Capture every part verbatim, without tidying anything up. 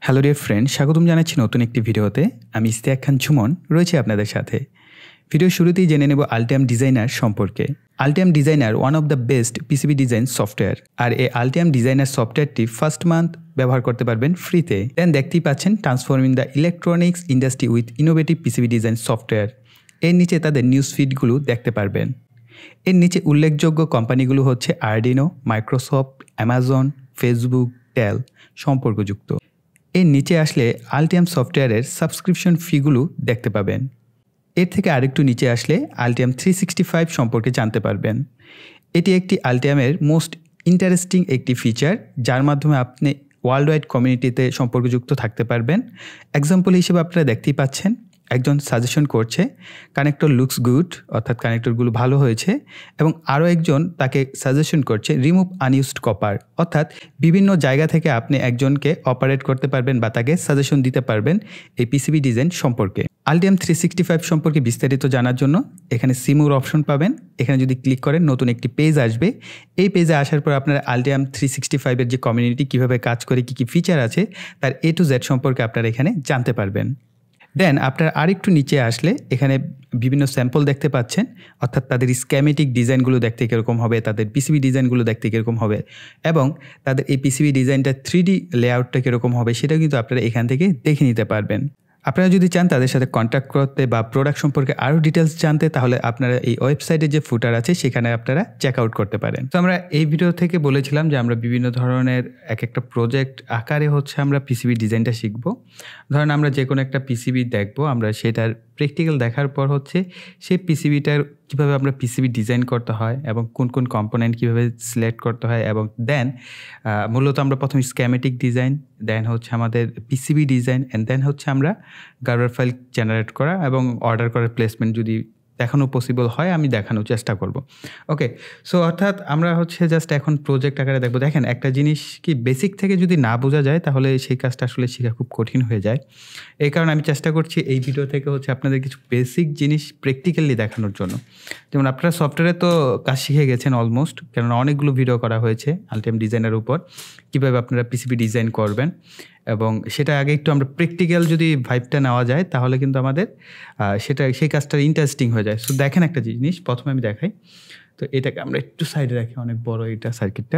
Hello dear friend, স্বাগতম জানাচ্ছি নতুন একটি ভিডিওতে। আমি ইস্তিয়াক খান সুমন রয়েছি আপনাদের সাথে। ভিডিও শুরুতেই জেনে নেব আলটিয়াম ডিজাইনার সম্পর্কে। Altium designer one of the best PCB design software. আর এই আলটিয়াম ডিজাইনার সফটওয়্যারটি ফার্স্ট মান্থ ব্যবহার করতে পারবেন ফ্রিতে। দেন দেখতেই পাচ্ছেন transforming the electronics industry with innovative PCB design software. এর নিচে তাদের নিউজ ফিডগুলো দেখতে পারবেন। এর নিচে উল্লেখযোগ্য কোম্পানিগুলো হচ্ছে আর্ডিনো, মাইক্রোসফট, অ্যামাজন, ফেসবুক, টেল সম্পর্কযুক্ত। এর নিচে আসলে আলটিয়াম সফটওয়্যারের সাবস্ক্রিপশন ফিগুলো দেখতে পাবেন। এর থেকে আরেকটু নিচে আসলে আলটিয়াম থ্রি সিক্সটি ফাইভ সম্পর্কে জানতে পারবেন। এটি একটি আলটিয়ামের মোস্ট ইন্টারেস্টিং একটি ফিচার, যার মাধ্যমে আপনি ওয়ার্ল্ড ওয়াইড কমিউনিটিতে সম্পর্কযুক্ত থাকতে পারবেন। এক্সাম্পল হিসেবে আপনারা দেখতেই পাচ্ছেন, একজন সাজেশন করছে কানেক্টর লুকস গুড, অর্থাৎ কানেক্টরগুলো ভালো হয়েছে, এবং আরও একজন তাকে সাজেশন করছে রিমুভ আনইউজড কপার, অর্থাৎ বিভিন্ন জায়গা থেকে আপনি একজনকে অপারেট করতে পারবেন বা তাকে সাজেশন দিতে পারবেন এই পিসিবি ডিজাইন সম্পর্কে। আলটিয়াম থ্রি সিক্সটি ফাইভ সম্পর্কে বিস্তারিত জানার জন্য এখানে সিমুর অপশন পাবেন। এখানে যদি ক্লিক করেন নতুন একটি পেজ আসবে। এই পেজে আসার পর আপনারা আলটিয়াম থ্রি সিক্সটি ফাইভের যে কমিউনিটি কীভাবে কাজ করে, কী কী ফিচার আছে, তার এ টু জেড সম্পর্কে আপনারা এখানে জানতে পারবেন। দেন আপনার আরেকটু নিচে আসলে এখানে বিভিন্ন স্যাম্পল দেখতে পাচ্ছেন, অর্থাৎ তাদের স্ক্যামেটিক ডিজাইনগুলো দেখতে কীরকম হবে, তাদের পিসিবি ডিজাইনগুলো দেখতে কীরকম হবে, এবং তাদের এই পিসিবি ডিজাইনটা থ্রি ডি লেআউটটা কীরকম হবে সেটা কিন্তু আপনারা এখান থেকে দেখে নিতে পারবেন। আপনারা যদি চান তাদের সাথে কন্ট্যাক্ট করতে বা প্রোডাক্ট সম্পর্কে আরও ডিটেলস জানতে, তাহলে আপনারা এই ওয়েবসাইটে যে ফুটার আছে সেখানে আপনারা চেক আউট করতে পারেন। তো আমরা এই ভিডিও থেকে বলেছিলাম যে আমরা বিভিন্ন ধরনের এক একটা প্রজেক্ট আকারে হচ্ছে আমরা পিসিবি ডিজাইনটা শিখব। ধরেন আমরা যে কোনো একটা পিসিবি দেখব, আমরা সেটার প্র্যাকটিক্যাল দেখার পর হচ্ছে সেই পিসিবিটার কীভাবে আমরা পিসিবি ডিজাইন করতে হয় এবং কোন কোন কম্পোনেন্ট কীভাবে সিলেক্ট করতে হয়, এবং দেন মূলত আমরা প্রথমে স্ক্যামেটিক ডিজাইন, দেন হচ্ছে আমাদের পিসিবি ডিজাইন, অ্যান্ড দেন হচ্ছে আমরা গার্ডার ফাইল জেনারেট করা এবং অর্ডার করার প্লেসমেন্ট যদি দেখানো পসিবল হয় আমি দেখানোর চেষ্টা করব। ওকে, সো অর্থাৎ আমরা হচ্ছে জাস্ট এখন প্রজেক্ট আকারে দেখবো। দেখেন, একটা জিনিস কি বেসিক থেকে যদি না বোঝা যায় তাহলে সেই কাজটা আসলে শেখা খুব কঠিন হয়ে যায়। এই কারণে আমি চেষ্টা করছি এই ভিডিও থেকে হচ্ছে আপনাদের কিছু বেসিক জিনিস প্র্যাকটিক্যালি দেখানোর জন্য। যেমন আপনারা সফটওয়্যারে তো কাজ শিখে গেছেন অলমোস্ট, কেননা অনেকগুলো ভিডিও করা হয়েছে আলটিয়াম ডিজাইনের উপর, কীভাবে আপনারা পিসিবি ডিজাইন করবেন, এবং সেটা আগে একটু আমরা প্র্যাকটিক্যাল যদি ভাইবটা নেওয়া যায় তাহলে কিন্তু আমাদের সেটা সেই কাজটা ইন্টারেস্টিং হয়ে যায়। সো দেখেন একটা জিনিস প্রথমে আমি দেখাই। তো এটাকে আমরা একটু সাইডে রাখি, অনেক বড় এটা সার্কিটটা।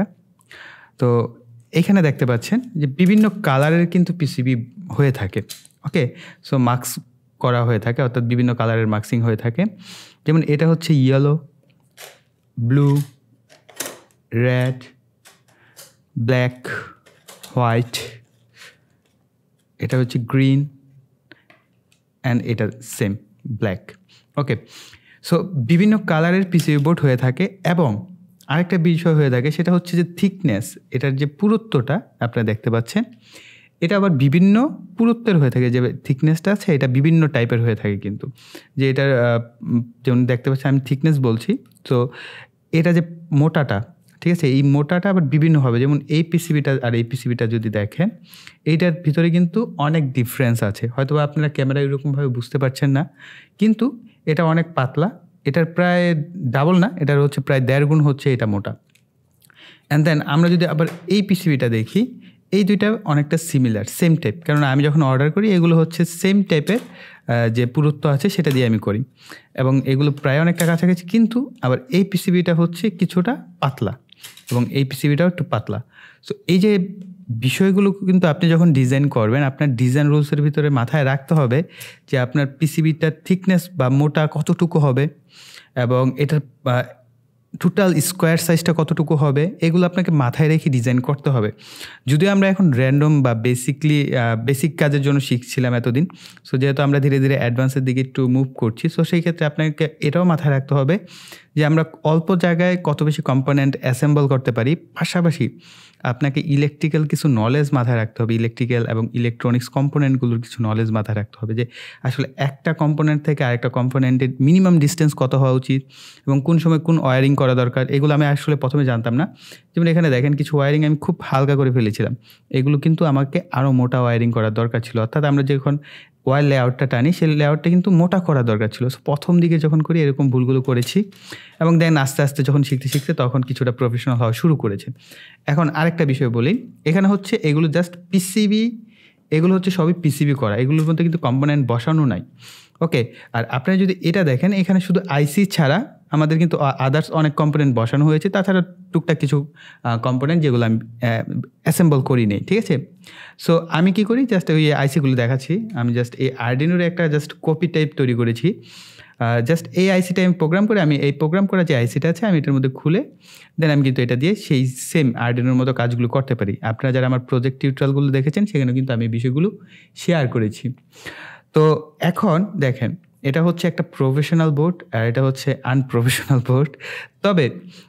তো এখানে দেখতে পাচ্ছেন যে বিভিন্ন কালারের কিন্তু পিসিবি হয়ে থাকে। ওকে, সো মার্কস করা হয়ে থাকে, অর্থাৎ বিভিন্ন কালারের মার্কসিং হয়ে থাকে। যেমন এটা হচ্ছে yellow, blue, red, black, white, এটা হচ্ছে গ্রিন, অ্যান্ড এটা সেম ব্ল্যাক। ওকে, সো বিভিন্ন কালারের পিসিবি বোর্ড হয়ে থাকে, এবং আরেকটা বিষয় হয়ে থাকে সেটা হচ্ছে যে থিকনেস, এটার যে পুরুত্বটা আপনারা দেখতে পাচ্ছেন, এটা আবার বিভিন্ন পুরুত্বের হয়ে থাকে। যে থিকনেসটা আছে এটা বিভিন্ন টাইপের হয়ে থাকে, কিন্তু যে এটার যেমন দেখতে পাচ্ছেন আমি থিকনেস বলছি। তো এটা যে মোটাটা, ঠিক আছে, এই মোটাটা আবার বিভিন্ন হবে। যেমন এই পিসিবিটা আর এই পিসিবিটা যদি দেখেন, এইটার ভিতরে কিন্তু অনেক ডিফারেন্স আছে। হয়তো আপনারা ক্যামেরায় এরকমভাবে বুঝতে পারছেন না, কিন্তু এটা অনেক পাতলা, এটার প্রায় ডাবল না, এটার হচ্ছে প্রায় দেড় গুণ হচ্ছে এটা মোটা। অ্যান্ড দেন আমরা যদি আবার এই পিসিবিটা দেখি, এই দুইটা অনেকটা সিমিলার, সেম টাইপ, কেননা আমি যখন অর্ডার করি এগুলো হচ্ছে সেম টাইপের যে পুরুত্ব আছে সেটা দিয়ে আমি করি, এবং এগুলো প্রায় অনেকটা কাছাকাছি। কিন্তু আবার এই পিসিবিটা হচ্ছে কিছুটা পাতলা, এবং এই পিসিবিটাও একটু পাতলা। সো এই যে বিষয়গুলো কিন্তু আপনি যখন ডিজাইন করবেন, আপনার ডিজাইন রুলসের ভিতরে মাথায় রাখতে হবে যে আপনার পিসিবিটার থিকনেস বা মোটা কতটুকু হবে, এবং এটার টোটাল স্কোয়ার সাইজটা কতটুকু হবে, এগুলো আপনাকে মাথায় রেখে ডিজাইন করতে হবে। যদিও আমরা এখন র্যান্ডম বা বেসিকলি বেসিক কাজের জন্য শিখছিলাম এতদিন, সো যেহেতু আমরা ধীরে ধীরে অ্যাডভান্সের দিকে একটু মুভ করছি, সো সেই ক্ষেত্রে আপনাকে এটাও মাথায় রাখতে হবে যে আমরা অল্প জায়গায় কত বেশি কম্পোনেন্ট অ্যাসেম্বল করতে পারি। পাশাপাশি আপনাকে ইলেকট্রিক্যাল কিছু নলেজ মাথায় রাখতে হবে, ইলেকট্রিক্যাল এবং ইলেকট্রনিক্স কম্পোনেন্টগুলোর কিছু নলেজ মাথায় রাখতে হবে, যে আসলে একটা কম্পোনেন্ট থেকে আরেকটা কম্পোনেন্টের মিনিমাম ডিস্টেন্স কত হওয়া উচিত, এবং কোন সময় কোন ওয়ারিং করা দরকার। এগুলো আমি আসলে প্রথমে জানতাম না। যেমন এখানে দেখেন কিছু ওয়ারিং আমি খুব হালকা করে ফেলেছিলাম, এগুলো কিন্তু আমাকে আরও মোটা ওয়ারিং করার দরকার ছিল। অর্থাৎ আমরা যখন ওয়ার লেআউটটা টানি সেই লেআউটটা কিন্তু মোটা করা দরকার ছিল। সো প্রথম দিকে যখন করি এরকম ভুলগুলো করেছি, এবং দেন আস্তে আস্তে যখন শিখতে শিখতে তখন কিছুটা প্রফেশনাল হওয়া শুরু করেছে। এখন আরেকটা বিষয় বলি, এখানে হচ্ছে এগুলো জাস্ট পিসিবি এগুলো হচ্ছে সবই পিসিবি করা, এগুলোর মধ্যে কিন্তু কম্পোনেন্ট বসানো নাই। ওকে, আর আপনারা যদি এটা দেখেন এখানে শুধু আইসি ছাড়া আমাদের কিন্তু আদার্স অনেক কম্পোনেন্ট বসানো হয়েছে, তাছাড়া টুকটাক কিছু কম্পোনেন্ট যেগুলো আমি অ্যাসেম্বল করি নেই, ঠিক আছে। সো আমি কি করি, জাস্ট ওই আইসিগুলো দেখাচ্ছি। আমি জাস্ট এই আর্ডিনোর একটা জাস্ট কপি টাইপ তৈরি করেছি। জাস্ট এই আইসিটা আমি প্রোগ্রাম করে, আমি এই প্রোগ্রাম করা যে আইসিটা আছে আমি এটার মধ্যে খুলে দেন আমি কিন্তু এটা দিয়ে সেই সেম আর্ডিনোর মতো কাজগুলো করতে পারি। আপনারা যারা আমার প্রজেক্ট টিউটোরিয়ালগুলো দেখেছেন সেখানে কিন্তু আমি বিষয়গুলো শেয়ার করেছি। তো এখন দেখেন এটা হচ্ছে একটা প্রফেশনাল বোর্ড আর এটা হচ্ছে আনপ্রফেশনাল বোর্ড। তবে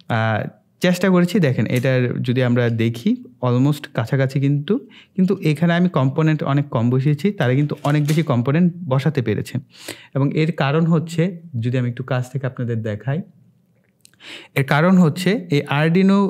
চেষ্টা করেছি, দেখেন এটার যদি আমরা দেখি অলমোস্ট কাছাকাছি, কিন্তু কিন্তু এখানে আমি কম্পোনেন্ট অনেক কম বসিয়েছি, তারা কিন্তু অনেক বেশি কম্পোনেন্ট বসাতে পেরেছে। এবং এর কারণ হচ্ছে, যদি আমি একটু কাছ থেকে আপনাদের দেখাই, এর কারণ হচ্ছে এই আর্ডিনো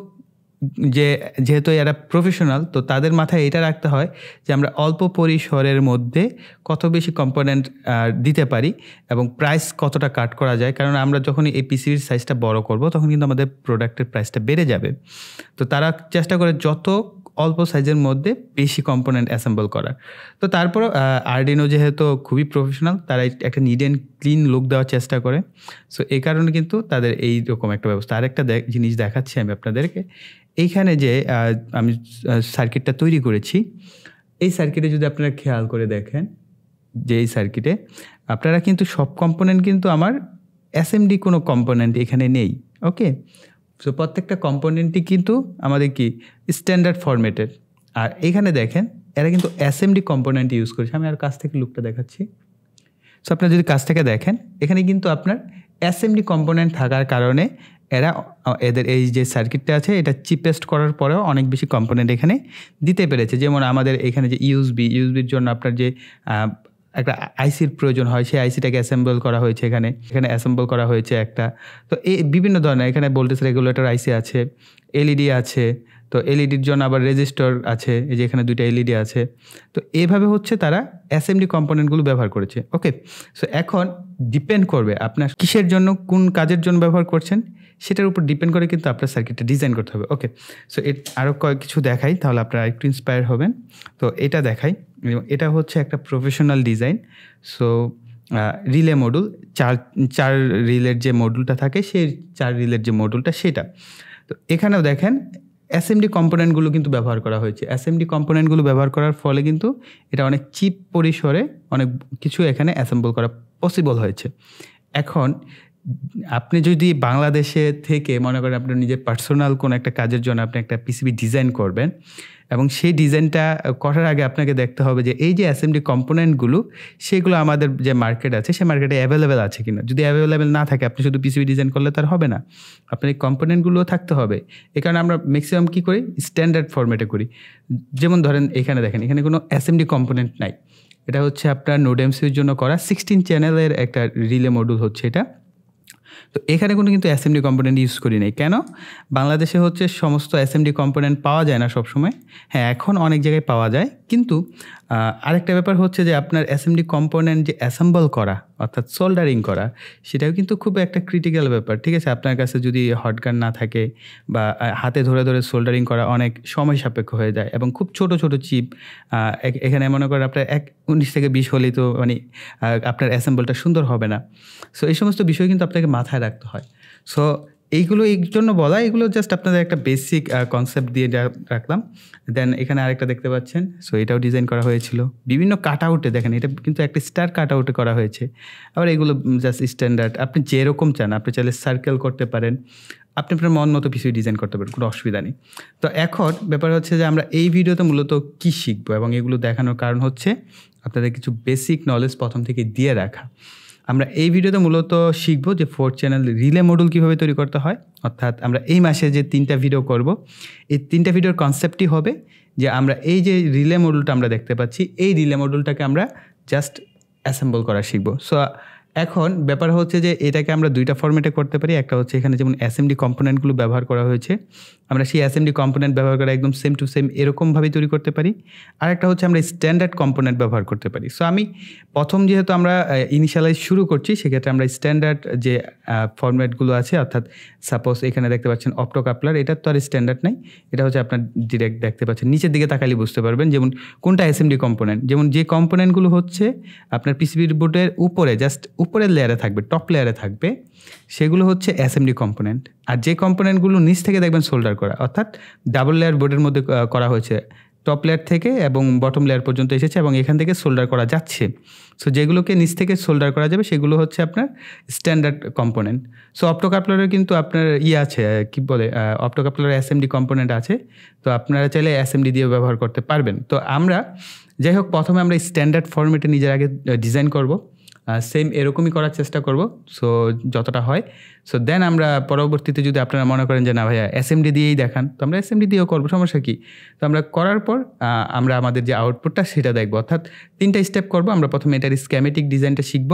যে যেহেতু এরা প্রফেশনাল, তো তাদের মাথায় এটা রাখতে হয় যে আমরা অল্প পরিসরের মধ্যে কত বেশি কম্পোনেন্ট দিতে পারি এবং প্রাইস কতটা কাট করা যায়। কারণ আমরা যখন এই পিসিবির সাইজটা বড় করব তখন কিন্তু আমাদের প্রোডাক্টের প্রাইসটা বেড়ে যাবে। তো তারা চেষ্টা করে যত অল্প সাইজের মধ্যে বেশি কম্পোনেন্ট অ্যাসেম্বল করার। তো তারপর আর্ডিনো যেহেতু খুবই প্রফেশনাল, তারা একটা নিড অ্যান্ড ক্লিন লুক দেওয়ার চেষ্টা করে। সো এই কারণে কিন্তু তাদের এই রকম একটা ব্যবস্থা। আরেকটা জিনিস দেখাচ্ছি আমি আপনাদেরকে। এইখানে যে আমি সার্কিটটা তৈরি করেছি, এই সার্কিটে যদি আপনারা খেয়াল করে দেখেন যে এই সার্কিটে আপনারা কিন্তু সব কম্পোনেন্ট কিন্তু আমার এসএমডি কোনো কম্পোনেন্ট এখানে নেই। ওকে, সো প্রত্যেকটা কম্পোনেন্টই কিন্তু আমাদের কি স্ট্যান্ডার্ড ফরম্যাটের। আর এখানে দেখেন এরা কিন্তু এসএমডি কম্পোনেন্ট ইউজ করেছে। আমি আর কাছ থেকে লুকটা দেখাচ্ছি। সো আপনারা যদি কাছ থেকে দেখেন এখানে কিন্তু আপনার এসএমডি কম্পোনেন্ট থাকার কারণে এরা এদের এই যে সার্কিটটা আছে এটা চিপেস্ট করার পরেও অনেক বেশি কম্পোনেন্ট এখানে দিতে পেরেছে। যেমন আমাদের এখানে যে ইউএসবি ইউএসবির জন্য আপনার যে একটা আইসির প্রয়োজন হয়, সেই আইসিটাকে অ্যাসেম্বল করা হয়েছে এখানে এখানে অ্যাসেম্বল করা হয়েছে একটা। তো এই বিভিন্ন ধরনের এখানে ভোল্টেজ রেগুলেটর আইসি আছে, এলইডি আছে, তো এলইডির জন্য আবার রেজিস্টর আছে, এই যে এখানে দুইটা এলইডি আছে। তো এইভাবে হচ্ছে তারা অ্যাসেম্বলি কম্পোনেন্টগুলো ব্যবহার করেছে। ওকে, সো এখন ডিপেন্ড করবে আপনার কিসের জন্য, কোন কাজের জন্য ব্যবহার করছেন, সেটার উপর ডিপেন্ড করে কিন্তু আপনার সার্কিটটা ডিজাইন করতে হবে। ওকে, সো এর আরও কয়েক কিছু দেখাই, তাহলে আপনারা একটু ইন্সপায়ার হবেন। তো এটা দেখাই, এটা হচ্ছে একটা professional design. So relay module, চার চার রিলের যে মডুলটা থাকে সেই চার রিলের যে মডুলটা সেটা। তো এখানেও দেখেন অ্যাসেম্বলি কম্পোনেন্টগুলো কিন্তু ব্যবহার করা হয়েছে। অ্যাসেম্বলি কম্পোনেন্টগুলো ব্যবহার করার ফলে কিন্তু এটা অনেক চিপ পরিসরে অনেক কিছু এখানে অ্যাসেম্বল করা পসিবল হয়েছে। এখন আপনি যদি বাংলাদেশে থেকে মনে করেন আপনার নিজের পার্সোনাল কোনো একটা কাজের জন্য আপনি একটা পিসিবি ডিজাইন করবেন, এবং সেই ডিজাইনটা করার আগে আপনাকে দেখতে হবে যে এই যে অ্যাসেম্বলি কম্পোনেন্টগুলো সেগুলো আমাদের যে মার্কেট আছে সেই মার্কেটে অ্যাভেলেবেল আছে কিনা। যদি অ্যাভেলেবেল না থাকে আপনি শুধু পিসিবি ডিজাইন করলে তার হবে না, আপনার এই কম্পোনেন্টগুলোও থাকতে হবে। এই কারণে আমরা ম্যাক্সিমাম কী করি, স্ট্যান্ডার্ড ফরম্যাটে করি। যেমন ধরেন এখানে দেখেন এখানে কোনো অ্যাসেম্বলি কম্পোনেন্ট নাই, এটা হচ্ছে আপনার নোড এমসিউর জন্য করা সিক্সটিন চ্যানেলের একটা রিলে মডুল হচ্ছে এটা। তো এখানে কোনো কিন্তু অ্যাসেম্বলি কম্পোনেন্ট ইউজ করি নাই। কেন? বাংলাদেশে হচ্ছে সমস্ত অ্যাসেম্বলি কম্পোনেন্ট পাওয়া যায় না সবসময়। হ্যাঁ, এখন অনেক জায়গায় পাওয়া যায়, কিন্তু আরেকটা ব্যাপার হচ্ছে যে আপনার অ্যাসেম্বলি কম্পোনেন্ট যে অ্যাসেম্বল করা অর্থাৎ সোল্ডারিং করা সেটাও কিন্তু খুব একটা ক্রিটিক্যাল ব্যাপার। ঠিক আছে, আপনার কাছে যদি হটগান না থাকে বা হাতে ধরে ধরে সোল্ডারিং করা অনেক সময় সাপেক্ষ হয়ে যায়, এবং খুব ছোট ছোট চিপ এখানে মনে করেন আপনার এক উনিশ থেকে বিশ হলেই তো মানে আপনার অ্যাসেম্বলটা সুন্দর হবে না। সো এই সমস্ত বিষয় কিন্তু আপনাকে মাথায় রাখতে হয়। সো এইগুলো এই জন্য বলা, এগুলো জাস্ট আপনাদের একটা বেসিক কনসেপ্ট দিয়ে রাখলাম। দেন এখানে আরেকটা দেখতে পাচ্ছেন, সো এটাও ডিজাইন করা হয়েছিল বিভিন্ন কাট আউটে। দেখেন এটা কিন্তু একটা স্টার কাট আউটে করা হয়েছে। আবার এগুলো জাস্ট স্ট্যান্ডার্ড, আপনি যেরকম চান আপনি চাইলে সার্কেল করতে পারেন, আপনি আপনার মন মতো পিছু ডিজাইন করতে পারেন, কোনো অসুবিধা নেই। তো এখন ব্যাপার হচ্ছে যে আমরা এই ভিডিওতে মূলত কী শিখবো, এবং এগুলো দেখানোর কারণ হচ্ছে আপনাদের কিছু বেসিক নলেজ প্রথম থেকে দিয়ে রাখা। আমরা এই ভিডিওতে মূলত শিখবো যে ফোর চ্যানেল রিলে মডুল কীভাবে তৈরি করতে হয়। অর্থাৎ আমরা এই মাসে যে তিনটা ভিডিও করব, এই তিনটা ভিডিওর কনসেপ্টই হবে যে আমরা এই যে রিলে মডুলটা আমরা দেখতে পাচ্ছি এই রিলে মডুলটাকে আমরা জাস্ট অ্যাসেম্বল করা শিখবো। সো এখন ব্যাপার হচ্ছে যে এটাকে আমরা দুইটা ফরম্যাটে করতে পারি। একটা হচ্ছে এখানে যেমন অ্যাসেম্বলি কম্পোনেন্টগুলো ব্যবহার করা হয়েছে, আমরা সেই অ্যাসেম্বলি কম্পোনেন্ট ব্যবহার করে একদম সেম টু সেম এরকমভাবেই তৈরি করতে পারি। আর একটা হচ্ছে আমরা স্ট্যান্ডার্ড কম্পোনেন্ট ব্যবহার করতে পারি। সো আমি প্রথম যেহেতু আমরা ইনিশিয়ালাইজ শুরু করছি, সেক্ষেত্রে আমরা স্ট্যান্ডার্ড যে ফরম্যাটগুলো আছে, অর্থাৎ সাপোজ এখানে দেখতে পাচ্ছেন অপটো কাপলার, এটার তো আর স্ট্যান্ডার্ড নাই, এটা হচ্ছে আপনার ডিরেক্ট দেখতে পাচ্ছেন, নিচের দিকে তাকালে বুঝতে পারবেন যেমন কোনটা অ্যাসেম্বলি কম্পোনেন্ট। যেমন যে কম্পোনেন্টগুলো হচ্ছে আপনার পিসিবির বোর্ডের উপরে, জাস্ট উপরের লেয়ারে থাকবে, টপ লেয়ারে থাকবে, সেগুলো হচ্ছে অ্যাসেম্বলি কম্পোনেন্ট। আর যে কম্পোনেন্টগুলো নিচ থেকে দেখবেন সোল্ডার করা, অর্থাৎ ডাবল লেয়ার বোর্ডের মধ্যে করা হয়েছে, টপ লেয়ার থেকে এবং বটম লেয়ার পর্যন্ত এসেছে এবং এখান থেকে সোল্ডার করা যাচ্ছে। সো যেগুলোকে নিচ থেকে সোল্ডার করা যাবে সেগুলো হচ্ছে আপনার স্ট্যান্ডার্ড কম্পোনেন্ট। সো অপটোকাপলারের কিন্তু আপনার ইয়ে আছে, কি বলে, অপটোকাপলারের অ্যাসেম্বলি কম্পোনেন্ট আছে, তো আপনারা চাইলে অ্যাসেম্বলি দিয়ে ব্যবহার করতে পারবেন। তো আমরা যাই হোক প্রথমে আমরা স্ট্যান্ডার্ড ফরম্যাটে নিজের আগে ডিজাইন করব, সেম এরকমই করার চেষ্টা করব সো যতটা হয়। সো দেন আমরা পরবর্তীতে যদি আপনারা মনে করেন যে না ভাইয়া অ্যাসেম্বলি দিয়েই দেখান, তো আমরা অ্যাসেম্বলি দিয়েও করবো, সমস্যা কী। তো আমরা করার পর আমরা আমাদের যে আউটপুটটা সেটা দেখবো, অর্থাৎ তিনটা স্টেপ করব। আমরা প্রথমে এটার স্ক্যামেটিক ডিজাইনটা শিখব,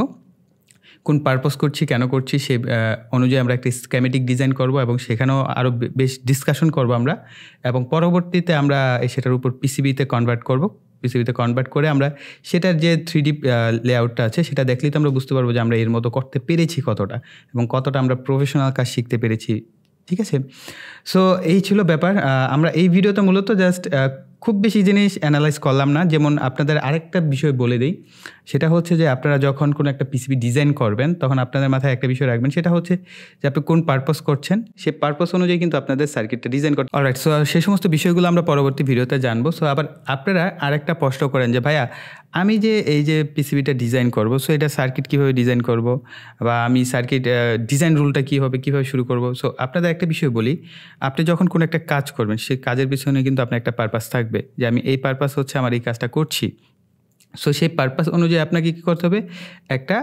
কোন পারপোজ করছি, কেন করছি, সে অনুযায়ী আমরা একটা স্ক্যামেটিক ডিজাইন করব এবং সেখানেও আরও বেশ ডিসকাশন করব আমরা, এবং পরবর্তীতে আমরা সেটার উপর পিসিবিতে কনভার্ট করব। পিসিবিতে কনভার্ট করে আমরা সেটার যে থ্রি ডি লেআউটটা আছে সেটা দেখলেই তো আমরা বুঝতে পারবো যে আমরা এর মতো করতে পেরেছি কতটা, এবং কতটা আমরা প্রফেশনাল কাজ শিখতে পেরেছি। ঠিক আছে, সো এই ছিল ব্যাপার। আমরা এই ভিডিওতে মূলত জাস্ট খুব বেশি জিনিস অ্যানালাইজ করলাম না। যেমন আপনাদের আরেকটা বিষয় বলে দিই, সেটা হচ্ছে যে আপনারা যখন কোনো একটা পিসিবি ডিজাইন করবেন তখন আপনাদের মাথায় একটা বিষয় রাখবেন, সেটা হচ্ছে যে আপনি কোন পারপাস করছেন, সে পারপাস অনুযায়ী কিন্তু আপনাদের সার্কিটটা ডিজাইন করতে। অলরাইট, সো সেই সমস্ত বিষয়গুলো আমরা পরবর্তী ভিডিওতে জানবো। সো আবার আপনারা আরেকটা প্রশ্ন করেন যে ভাইয়া আমি যে এই যে পিসিবিটা ডিজাইন করব, সো এটা সার্কিট কীভাবে ডিজাইন করব, বা আমি সার্কিট ডিজাইন রুলটা কী হবে, কীভাবে শুরু করব। সো আপনাদের একটা বিষয় বলি, আপনি যখন কোনো একটা কাজ করবেন সেই কাজের পিছনে কিন্তু আপনার একটা পারপাস থাকবে, যে আমি এই পারপাস হচ্ছে আমার এই কাজটা করছি। সো সেই পারপাস অনুযায়ী আপনাকে কী করতে হবে, একটা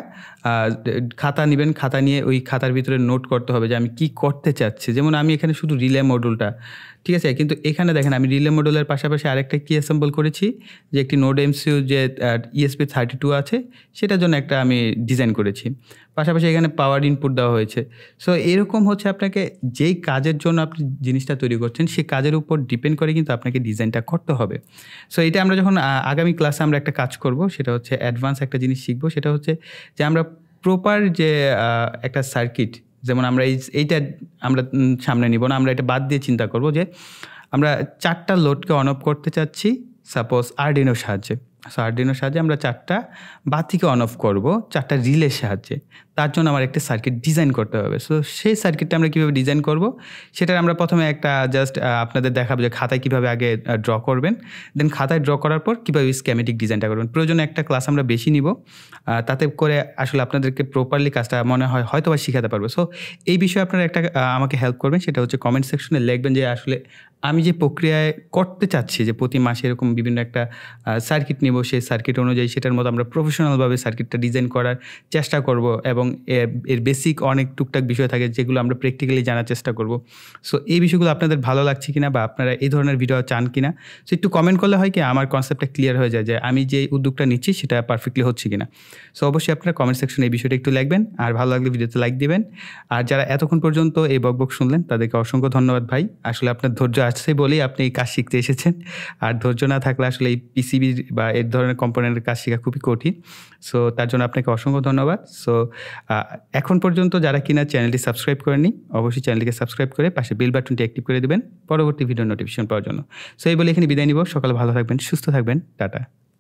খাতা নেবেন, খাতা নিয়ে ওই খাতার ভিতরে নোট করতে হবে যে আমি কি করতে চাচ্ছি। যেমন আমি এখানে শুধু রিলে মডুলটা, ঠিক আছে, কিন্তু এখানে দেখেন আমি রিলে মডুলের পাশাপাশি আরেকটা কি অ্যাসেম্বল করেছি, যে একটি নোড এমসিইউ যে ইএসপি থার্টি টু আছে সেটার জন্য একটা আমি ডিজাইন করেছি, পাশাপাশি এখানে পাওয়ার ইনপুট দেওয়া হয়েছে। সো এরকম হচ্ছে আপনাকে যেই কাজের জন্য আপনি জিনিসটা তৈরি করছেন সেই কাজের উপর ডিপেন্ড করে কিন্তু আপনাকে ডিজাইনটা করতে হবে। সো এটা আমরা যখন আগামী ক্লাসে আমরা একটা কাজ করব, সেটা হচ্ছে অ্যাডভান্স একটা জিনিস শিখবো, সেটা হচ্ছে যে আমরা প্রপার যে একটা সার্কিট, যেমন আমরা এই এইটা আমরা সামনে নিব না, আমরা এটা বাদ দিয়ে চিন্তা করব যে আমরা চারটা লোডকে অন অফ করতে চাচ্ছি সাপোজ আরডিনোর সাহায্যে। সো আরডিনোর সাহায্যে আমরা চারটা বাতিকে অন অফ করব চারটা রিলের সাহায্যে, তার জন্য আমার একটা সার্কিট ডিজাইন করতে হবে। সো সেই সার্কিটটা আমরা কীভাবে ডিজাইন করব সেটার আমরা প্রথমে একটা জাস্ট আপনাদের দেখাবো যে খাতায় কীভাবে আগে ড্র করবেন, দেন খাতায় ড্র করার পর কীভাবে স্ক্যামেটিক ডিজাইনটা করবেন। প্রয়োজনে একটা ক্লাস আমরা বেশি নিব, তাতে করে আসলে আপনাদেরকে প্রপারলি কাজটা মনে হয় হয়তো বা শিখাতে পারবো। সো এই বিষয়ে আপনারা একটা আমাকে হেল্প করবেন, সেটা হচ্ছে কমেন্ট সেকশনে লিখবেন যে আসলে আমি যে প্রক্রিয়ায় করতে চাচ্ছি, যে প্রতি মাসে এরকম বিভিন্ন একটা সার্কিট নেব, সেই সার্কিট অনুযায়ী সেটার মতো আমরা প্রফেশনালভাবে সার্কিটটা ডিজাইন করার চেষ্টা করব, এবং এর বেসিক অনেক টুকটাক বিষয় থাকে যেগুলো আমরা প্র্যাকটিক্যালি জানার চেষ্টা করব। সো এই বিষয়গুলো আপনাদের ভালো লাগছে কিনা বা আপনারা এই ধরনের ভিডিও চান কিনা, সো একটু কমেন্ট করলে হয় কি আমার কনসেপ্টটা ক্লিয়ার হয়ে যায় যে আমি যে উদ্যোগটা নিচ্ছি সেটা পারফেক্টলি হচ্ছে কিনা। সো অবশ্যই আপনারা কমেন্ট সেকশনে এই বিষয়টা একটু লিখবেন, আর ভালো লাগলে ভিডিওতে লাইক দিবেন। আর যারা এতক্ষণ পর্যন্ত এই বকবক শুনলেন তাদেরকে অসংখ্য ধন্যবাদ ভাই, আসলে আপনার ধৈর্য আছে বলেই আপনি এই কাজ শিখতে এসেছেন, আর ধৈর্য না থাকলে আসলে এই পিসিবি বা এর ধরনের কম্পোনেন্টের কাজ শেখা খুবই কঠিন। সো তার জন্য আপনাকে অসংখ্য ধন্যবাদ। সো এখন পর্যন্ত যারা কিনা চ্যানেলটি সাবস্ক্রাইব করেননি অবশ্যই চ্যানেলটিকে সাবস্ক্রাইব করে পাশে বেল বাটনটি অ্যাক্টিভ করে দেবেন পরবর্তী ভিডিও নোটিফিকেশন পাওয়ার জন্য। সো এই বলে এখানে বিদায় নিব। সকালে ভালো থাকবেন, সুস্থ থাকবেন, টাটা।